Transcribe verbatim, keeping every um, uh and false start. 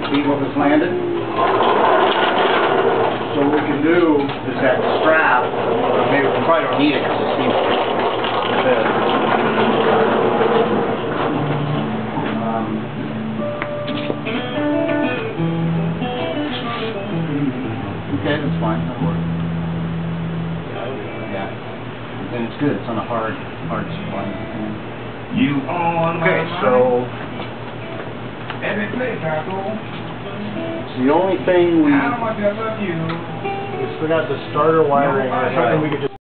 see what was landed. So what we can do is that strap, maybe we probably don't need it because it seems to fit. Um, okay, that's fine. That'll work. Yeah. And it's good. It's on a hard, hard supply. You on Okay, so every place I go. the only thing we How much I love you. We still got the starter wiring or something we could just